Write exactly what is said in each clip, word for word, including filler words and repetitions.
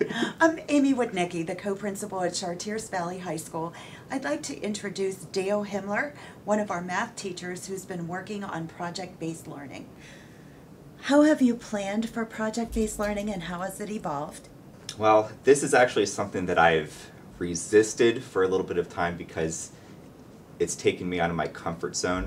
I'm Amy Wodnicki, the co-principal at Chartiers Valley High School. I'd like to introduce Dale Himmler, one of our math teachers who's been working on project-based learning. How have you planned for project-based learning and how has it evolved? Well, this is actually something that I've resisted for a little bit of time because it's taken me out of my comfort zone.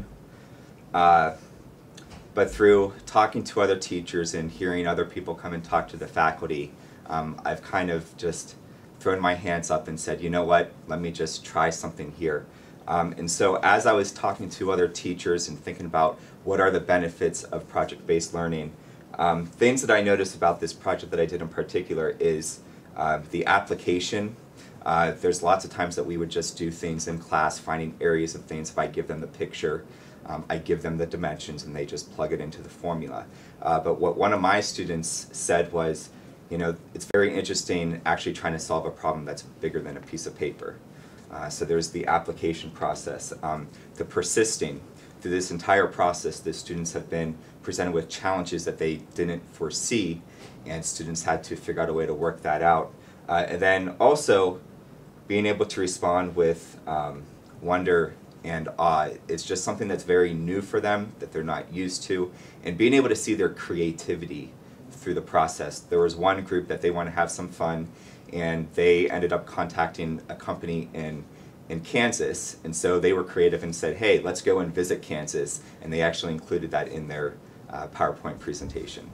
Uh, but through talking to other teachers and hearing other people come and talk to the faculty, um, I've kind of just thrown my hands up and said, you know what, let me just try something here. Um, and so as I was talking to other teachers and thinking about what are the benefits of project-based learning, um, things that I noticed about this project that I did in particular is uh, the application. Uh, there's lots of times that we would just do things in class, finding areas of things. If I give them the picture, um, I give them the dimensions and they just plug it into the formula. Uh, but what one of my students said was, you know, it's very interesting actually trying to solve a problem that's bigger than a piece of paper. Uh, so there's the application process, um, the persisting. Through this entire process, the students have been presented with challenges that they didn't foresee, and students had to figure out a way to work that out. Uh, and then also being able to respond with um, wonder and awe. It's just something that's very new for them, that they're not used to, and being able to see their creativity through the process. There was one group that they want to have some fun, and they ended up contacting a company in in Kansas, and so they were creative and said, hey, let's go and visit Kansas, and they actually included that in their uh, PowerPoint presentation.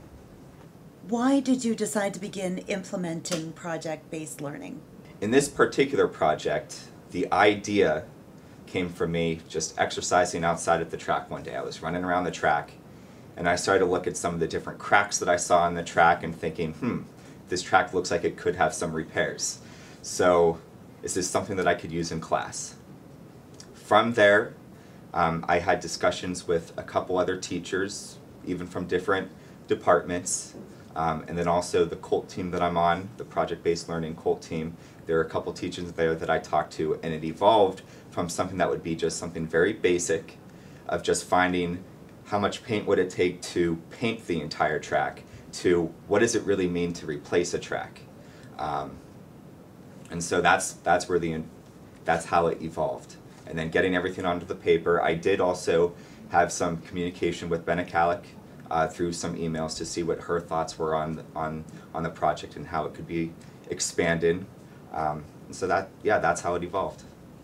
Why did you decide to begin implementing project-based learning? In this particular project, the idea came from me just exercising outside at the track one day. I was running around the track, and I started to look at some of the different cracks that I saw in the track and thinking, hmm, this track looks like it could have some repairs. So is this something that I could use in class? From there, um, I had discussions with a couple other teachers, even from different departments, um, and then also the COLT team that I'm on, the project-based learning COLT team. There are a couple teachers there that I talked to, and it evolved from something that would be just something very basic of just finding how much paint would it take to paint the entire track, to what does it really mean to replace a track. Um, and so that's that's where the that's how it evolved. And then getting everything onto the paper. I did also have some communication with Benekalik uh, through some emails to see what her thoughts were on on on the project and how it could be expanded. Um, and so that yeah, that's how it evolved.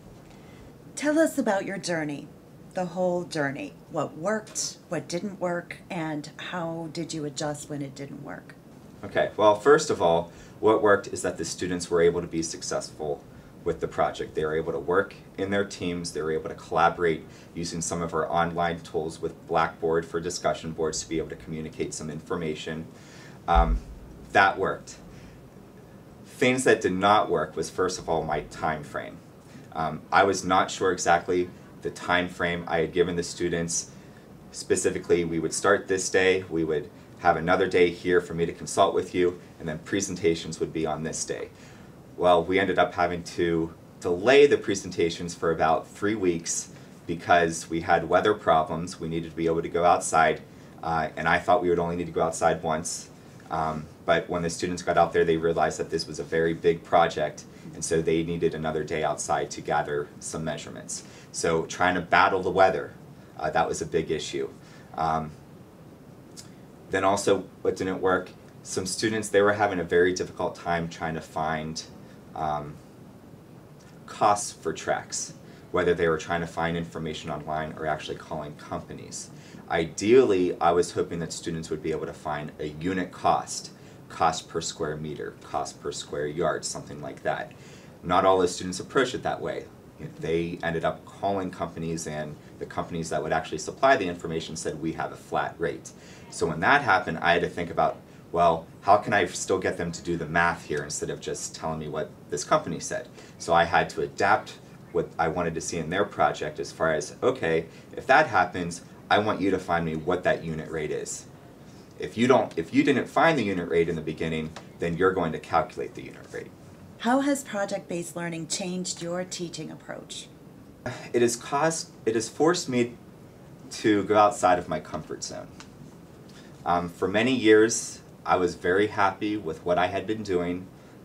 Tell us about your journey, the whole journey. What worked, what didn't work, and how did you adjust when it didn't work? Okay, well, first of all, what worked is that the students were able to be successful with the project. They were able to work in their teams, they were able to collaborate using some of our online tools with Blackboard for discussion boards to be able to communicate some information. Um, that worked. Things that did not work was, first of all, my time frame. Um, I was not sure exactly the time frame I had given the students. Specifically, we would start this day, we would have another day here for me to consult with you, and then presentations would be on this day. Well, we ended up having to delay the presentations for about three weeks because we had weather problems. We needed to be able to go outside, uh, and I thought we would only need to go outside once. Um, but when the students got out there, they realized that this was a very big project, and so they needed another day outside to gather some measurements. So trying to battle the weather, uh, that was a big issue. Um, then also, what didn't work, some students, they were having a very difficult time trying to find um, costs for tracks, whether they were trying to find information online or actually calling companies. Ideally, I was hoping that students would be able to find a unit cost, cost per square meter, cost per square yard, something like that. Not all the students approached it that way. They ended up calling companies, and the companies that would actually supply the information said, we have a flat rate. So when that happened, I had to think about, well, how can I still get them to do the math here instead of just telling me what this company said? So I had to adapt what I wanted to see in their project as far as, okay, if that happens, I want you to find me what that unit rate is. If you don't, if you didn't find the unit rate in the beginning, then you're going to calculate the unit rate. How has project-based learning changed your teaching approach? It has caused, it has forced me to go outside of my comfort zone. Um, for many years, I was very happy with what I had been doing.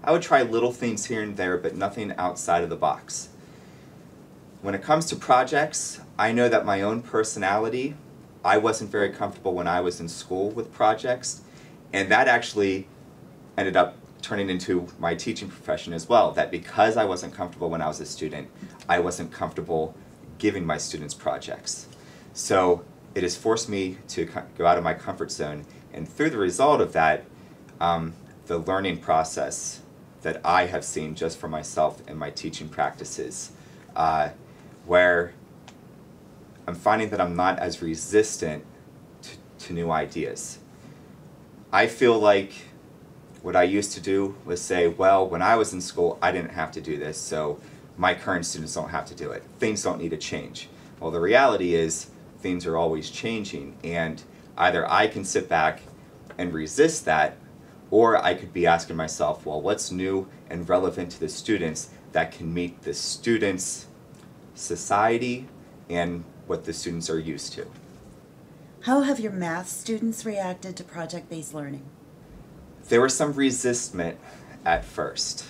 I would try little things here and there, but nothing outside of the box. When it comes to projects, I know that my own personality, I wasn't very comfortable when I was in school with projects, and that actually ended up turning into my teaching profession as well, that because I wasn't comfortable when I was a student, I wasn't comfortable giving my students projects. So it has forced me to go out of my comfort zone, and through the result of that, um, the learning process that I have seen just for myself in my teaching practices, uh, where I'm finding that I'm not as resistant to, to new ideas. I feel like what I used to do was say, well, when I was in school, I didn't have to do this, so my current students don't have to do it. Things don't need to change. Well, the reality is things are always changing, and either I can sit back and resist that, or I could be asking myself, well, what's new and relevant to the students that can meet the students' society and what the students are used to. How have your math students reacted to project-based learning? There was some resistment at first.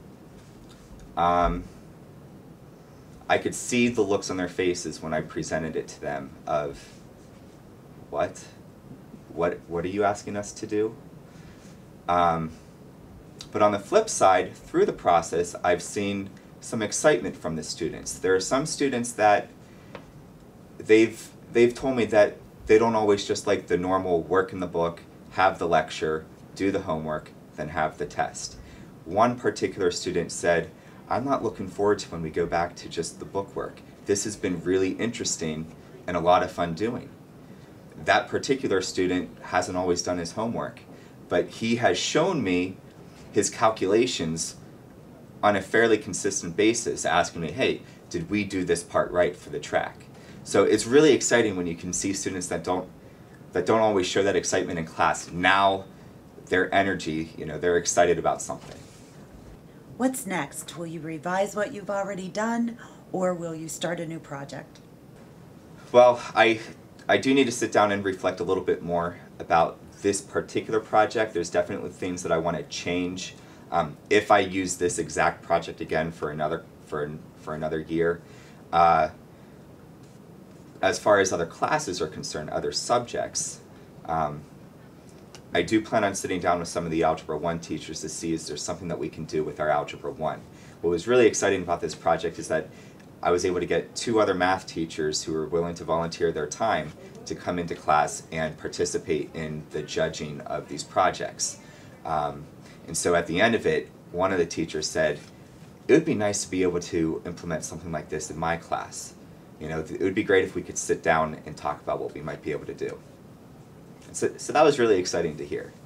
Um, I could see the looks on their faces when I presented it to them of, what? What, what are you asking us to do? Um, but on the flip side, through the process, I've seen some excitement from the students. There are some students that they've, they've told me that they don't always just like the normal work in the book, have the lecture, do the homework, then have the test. One particular student said, I'm not looking forward to when we go back to just the book work. This has been really interesting and a lot of fun doing. That particular student hasn't always done his homework, but he has shown me his calculations on a fairly consistent basis, asking me, hey, did we do this part right for the track? So it's really exciting when you can see students that don't, that don't always show that excitement in class. Now their energy, you know, they're excited about something. What's next? Will you revise what you've already done, or will you start a new project? Well, I, I do need to sit down and reflect a little bit more about this particular project. There's definitely things that I want to change. Um, if I use this exact project again for another, for, for another year. Uh, as far as other classes are concerned, other subjects, um, I do plan on sitting down with some of the Algebra one teachers to see if there's something that we can do with our Algebra one. What was really exciting about this project is that I was able to get two other math teachers who were willing to volunteer their time to come into class and participate in the judging of these projects. Um, and so at the end of it, one of the teachers said, it would be nice to be able to implement something like this in my class. You know, it would be great if we could sit down and talk about what we might be able to do. So, so that was really exciting to hear.